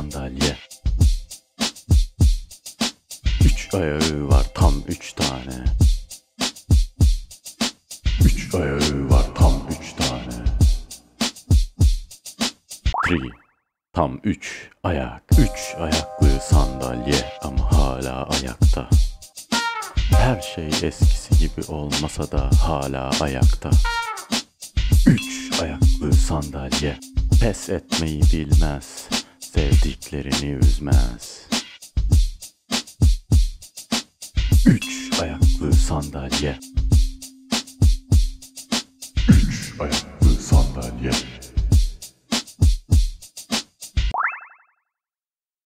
sandalye. 3 ayağı var tam 3 tane. 3 ayağı var tam 3 tane. 3 tam 3 ayak. 3 ayaklı sandalye ama hala ayakta. Her şey eskisi gibi olmasa da hala ayakta. 3 ayaklı sandalye pes etmeyi bilmez, sevdiklerini üzmez. 3 ayaklı sandalye. 3 ayaklı sandalye.